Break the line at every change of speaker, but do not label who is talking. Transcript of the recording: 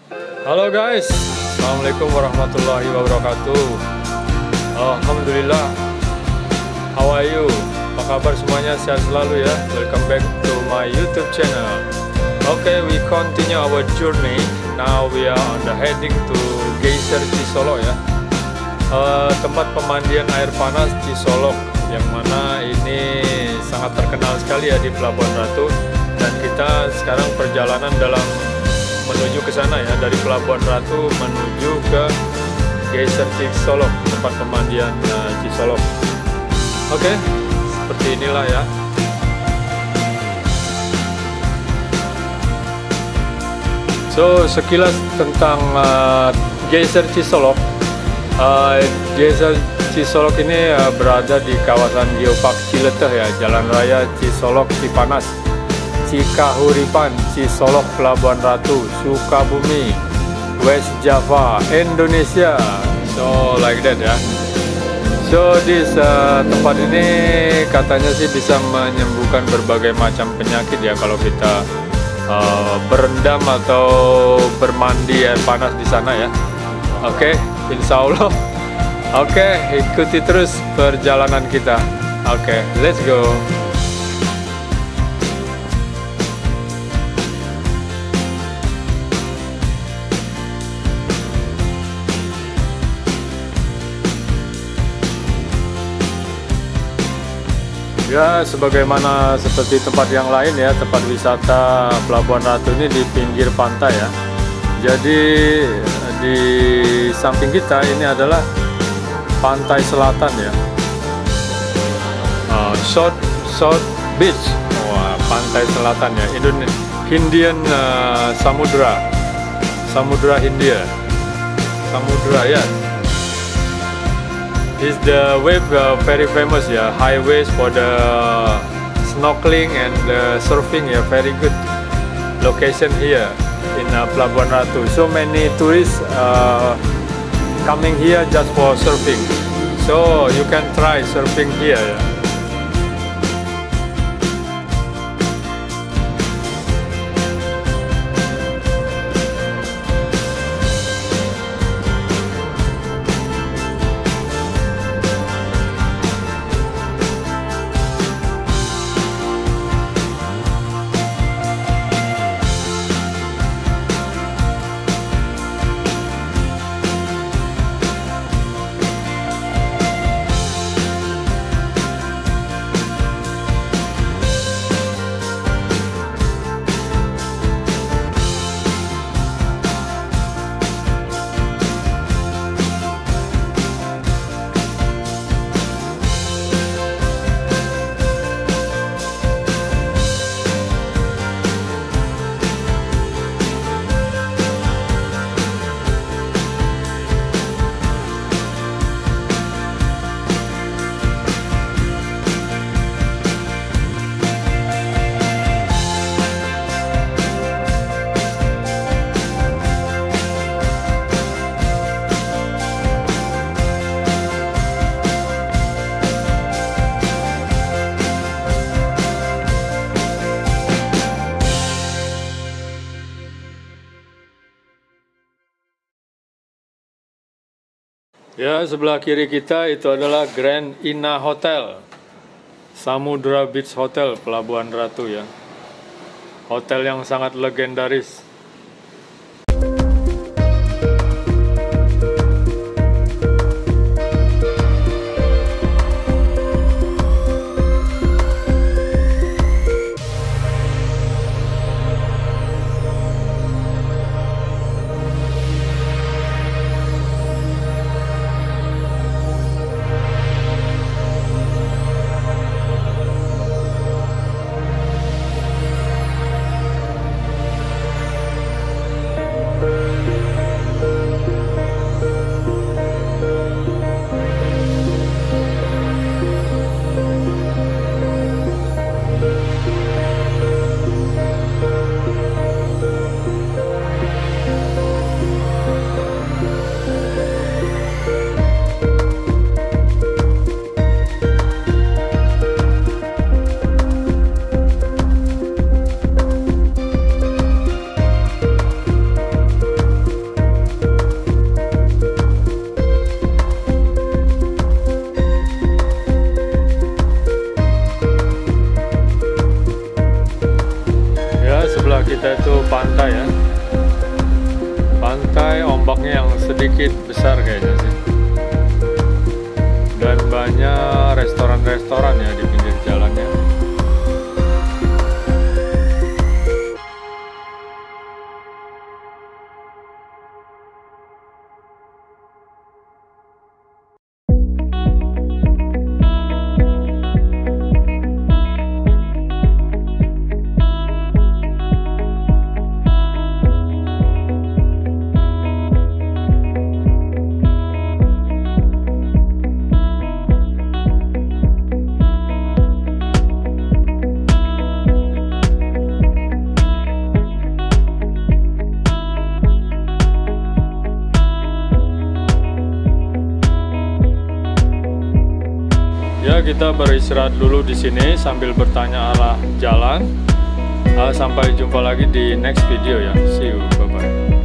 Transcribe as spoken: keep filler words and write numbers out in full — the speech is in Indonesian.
Halo guys, Assalamualaikum warahmatullahi wabarakatuh. Alhamdulillah. How are you? Apa kabar semuanya? Sehat selalu ya. Welcome back to my YouTube channel. Okay, we continue our journey. Now we are on the heading to Geyser Cisolok ya. Uh, tempat pemandian air panas Cisolok, yang mana ini sangat terkenal sekali ya di Pelabuhan Ratu. Dan kita sekarang perjalanan dalam menuju ke sana ya, dari Pelabuhan Ratu menuju ke Geyser Cisolok, tempat pemandian uh, Cisolok. Oke, okay, seperti inilah ya. So, sekilas tentang uh, Geyser Cisolok. Uh, Geyser Cisolok ini uh, berada di kawasan Geopark Cileteh ya, Jalan Raya Cisolok Cipanas, Cikahuripan, Cisolok, Pelabuhan Ratu, Sukabumi, West Java, Indonesia. So like that ya. So this uh, tempat ini katanya sih bisa menyembuhkan berbagai macam penyakit ya kalau kita uh, berendam atau bermandi air panas di sana ya. Oke, okay, insya Allah. Oke, okay, ikuti terus perjalanan kita. Oke, okay, let's go. Ya, sebagaimana seperti tempat yang lain ya, tempat wisata Pelabuhan Ratu ini di pinggir pantai ya. Jadi di samping kita ini adalah pantai selatan ya, uh, South South Beach, wah, pantai selatan ya, Indonesia, Indian uh, Samudra, Samudra Hindia, Samudra ya. Is the wave uh, very famous ya, highways for the snorkeling and the surfing ya, very good location here in uh, Pelabuhan Ratu. So many tourists uh, coming here just for surfing. So you can try surfing here ya. Ya, sebelah kiri kita itu adalah Grand Ina Hotel, Samudra Beach Hotel, Pelabuhan Ratu ya. Hotel yang sangat legendaris. ombaknya yang sedikit besar kayaknya sih. Dan banyak restoran-restoran ya di pinggir jalannya. Ya, kita beristirahat dulu di sini sambil bertanya arah jalan. Uh, sampai jumpa lagi di next video ya. See you, bye bye.